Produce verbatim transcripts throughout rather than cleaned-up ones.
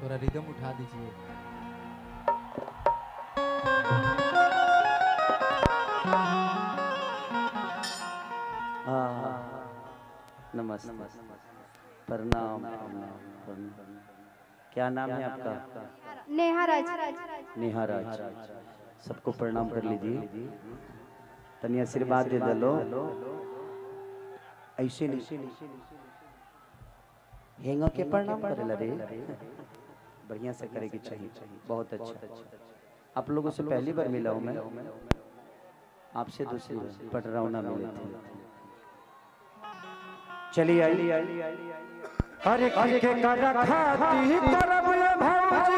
थोड़ा रिदम उठा दीजिए। नमस्ते, प्रणाम। क्या नाम है आपका? नेहा राज। नेहा राज। सबको प्रणाम कर लीजिए। तनी आशीर्वाद दे दे लो। ऐसे नहीं हेंगा के प्रणाम करेला रे। बढ़िया से करे की चाहिए। बहुत अच्छा। आप लोगों से पहली बार मिला हूँ मैं। आपसे दूसरी बार पटरौना मिले थे। चलिए आइए। अरे के कर खाती करब ये भौजी,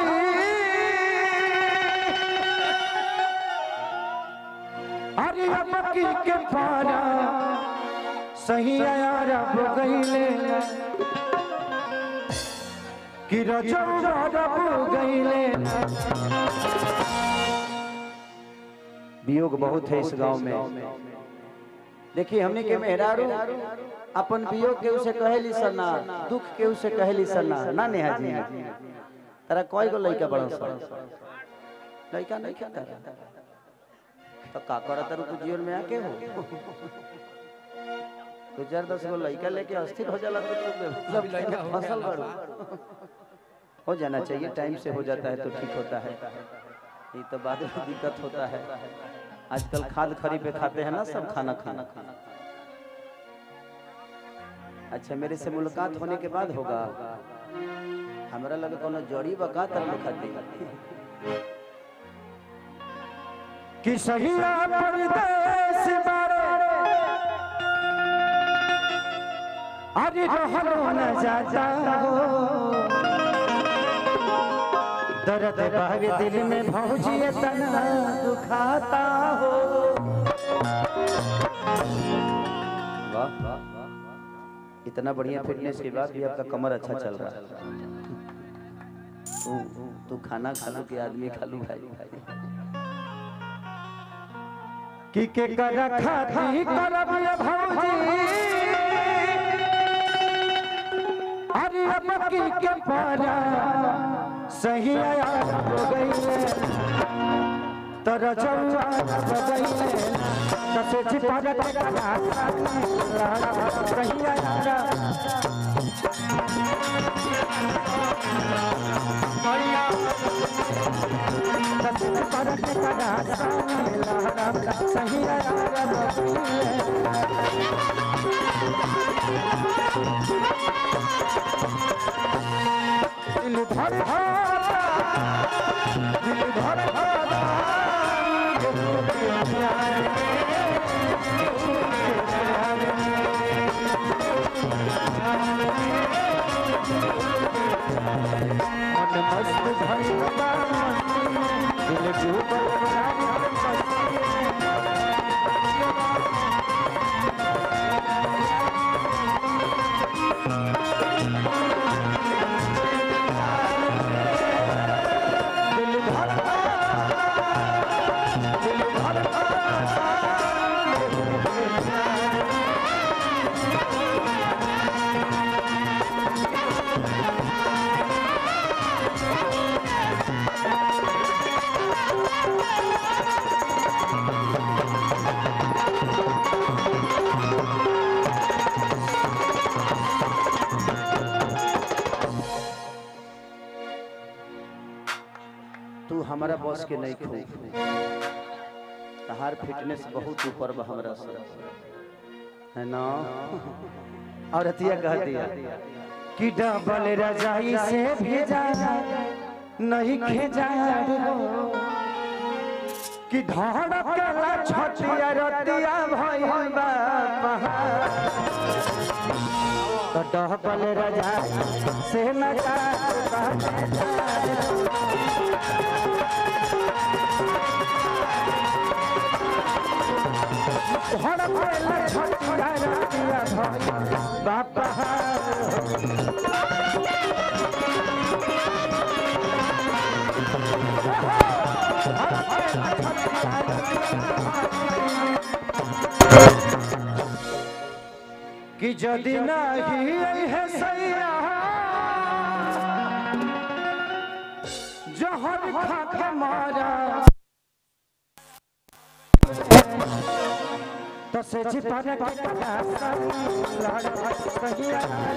अरे अबकी के पारा सही यार अब गईले कि रजब रब गईले। वियोग बहुत है इस गांव में। देखिए हमने के मेहरारू अपन वियोग के उसे कहेली सना, दुख के उसे कहेली सना। ना नेहा जी तेरा कोई गो लइका बड़ा सा लइका नहीं खाता तो का करत रु तू जीवन में आके हो। दो चार दस गो लइका लेके अस्थिर हो जाला तो सब लइका फसल बड़ो हो जाना चाहिए। टाइम से हो जाता है तो ठीक होता है। ये तो बाद में दिक्कत होता है। आजकल खाद खरी पे खाते हैं ना सब खाना खाना खाना। अच्छा मेरे से मुलाकात होने के बाद होगा। हमारा लगे कोनो जड़ी बका तरह खाती कि सहिया परदेश बारे अरे रहलो न जाता हो। दर्द बावे दिल में भौजी तना दुखाता हो। वाह इतना बढ़िया फिटनेस के बाद भी आपका कमर अच्छा चल रहा है। तू तू खाना खालू के आदमी खालू भाई कि के कर खाती करब ये भौजी, अरे अबकी के पारा सही यार हो गईले तर जौआ हो गईले कसे छिपर के कला सही यार बढ़िया कसे छिपर के कला सही यार हो दिल धर दिल धर मन मस्त भइल दिल डूबल तू हमारा बॉस के नहीं खो। तहार फिटनेस बहुत ऊपर बा हमरा से है ना। और हतिया कह दिया कि डबल रजाई से भेजा नहीं खेजा कि धड़कला छटिया रतिया भइल बा तो डबल रजाई से न जा धड़कला छटिया रतिया भइल बापा कि जदि नहीं है सैया खा के मारा तो से छिपा के कटा लड़ा सही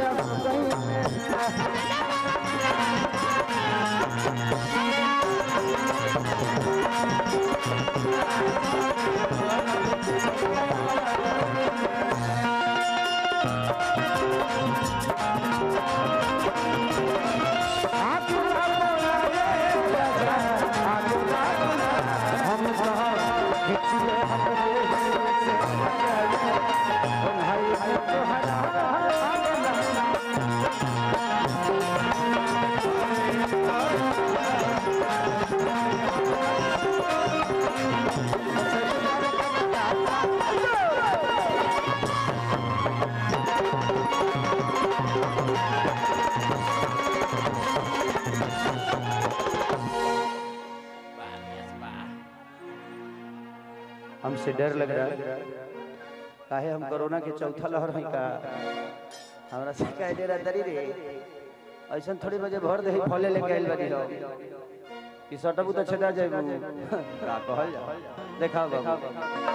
हमसे डर लग रहा है काहे हम कोरोना के चौथा लहर है का हमरा से कह दे रहा दरी रे ऐसा थोड़ी बजे भर दे फले लेके आइल बानी हो कि सटबू तो छेदा जाइबू का कहल जा देखाओ बाबू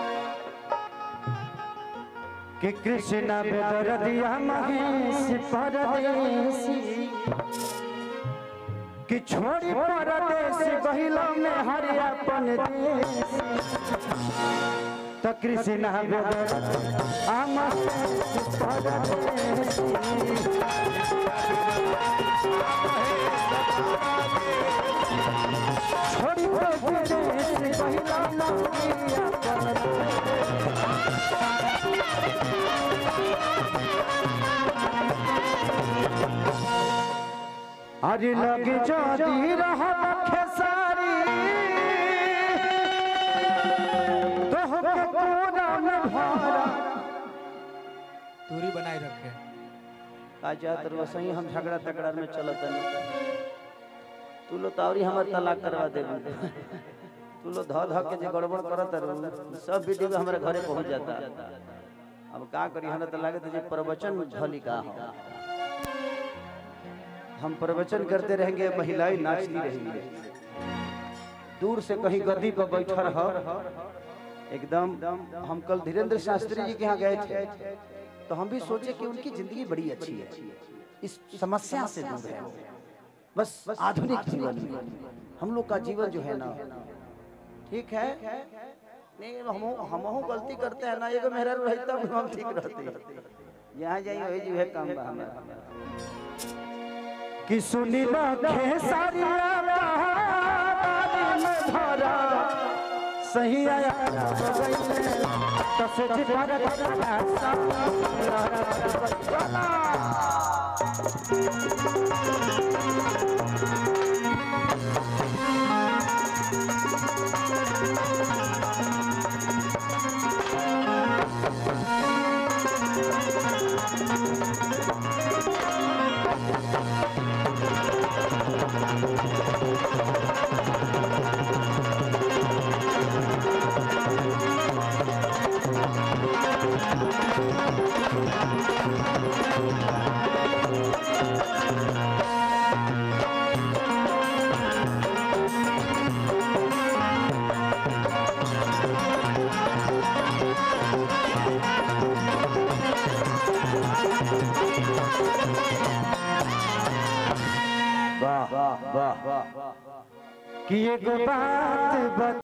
कि कृष्ण बेदरदिया महेश परदेसी कि छोड़ी परदेसी बहिला में हरि अपन देश तो कृष्ण बेदरदिया महेश परदेसी छोड़ी परदेसी बहिला में हरि अपन अरे लग जाती रहा खेसारी तो हम पूरा में भारा दूरी बनाए रखे का चाहत रहो सही हम झगड़ा तगड़ा में चलत नहीं तू लो तावरी हमर तलाक करवा दे तू लो ध ध के जे गड़बड़ करत रहो सब वीडियो हमारे घरे पहुंच जाता अब का करी हमरा त लागत जे प्रवचन झली का हो हम प्रवचन करते रहेंगे महिलाएं नाचती रहेंगी दूर से कहीं गद्दी पर बैठा रहा एकदम हम कल धीरेन्द्र शास्त्री जी के यहाँ गए थे तो हम भी सोचे कि उनकी जिंदगी बड़ी अच्छी है इस समस्या से दूर है बस आधुनिक जीवन में हम लोग का जीवन जो है ना ठीक है नहीं हम हम गलती करते हैं ना ये मेहरा रहता हम ठीक रहते यहाँ जाइए वही जो है काम हमारा कि सुनी लो खेसारिया में भरा सही आया तो से जिपर वाह वाह वाह कि एक बात